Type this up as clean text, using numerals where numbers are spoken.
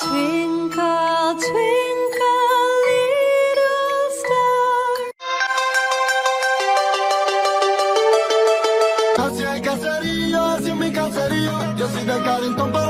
Twinkle, twinkle, little star. Así hay caserío, así es mi caserío. Yo soy de calentón.